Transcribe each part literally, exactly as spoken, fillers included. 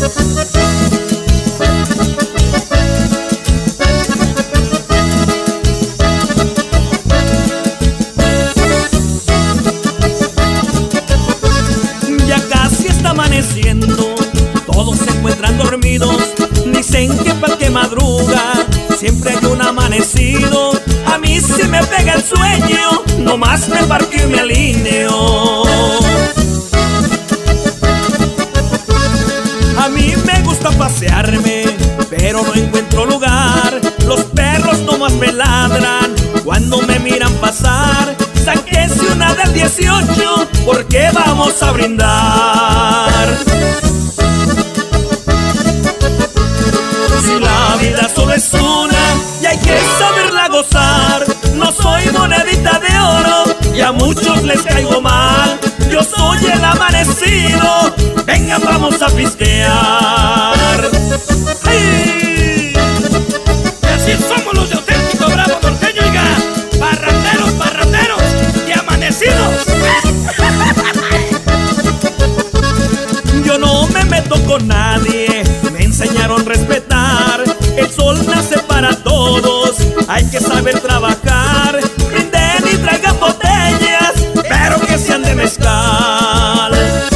Todos se encuentran dormidos, dicen que para que madruga siempre hay un amanecido. A mí se me pega el sueño, nomás me parqueo y me alineo. A mí me gusta pasearme, pero no encuentro lugar. Los perros nomás me ladran cuando me miran pasar. Sáquese una del dieciocho, porque vamos a brindar. Si la vida solo es una y hay que saberla gozar, no soy monedita de oro y a muchos les caigo mal. Yo soy el amanecido, vengan vamos a pistear. ¡Ay! Y así somos los de auténtico bravo norteño, oiga, parranderos, parranderos y amanecidos. Yo no me meto con nadie, me enseñaron a respetar. El sol nace para todos, hay que saber trabajar. Brinden y traigan botellas, pero que sean de mezcal.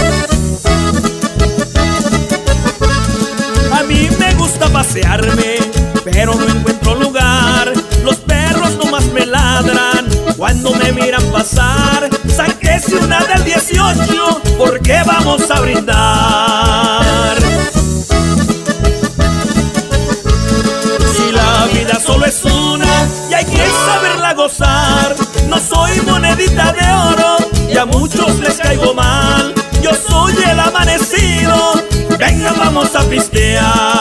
A mí me gusta pasearme, pero no encuentro lugar. Los perros nomás me ladran cuando me miran pasar. Sáquese una del dieciocho, porque vamos a brindar. Si la vida solo es una y hay que saberla gozar, no soy monedita de oro y a muchos les caigo mal. Yo soy el amanecido, venga vamos a pistear.